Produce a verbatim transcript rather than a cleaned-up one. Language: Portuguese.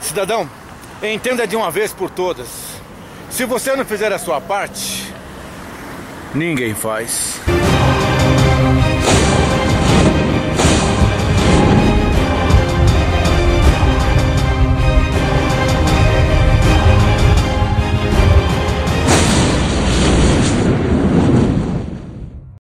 Cidadão, entenda de uma vez por todas. Se você não fizer a sua parte, ninguém faz.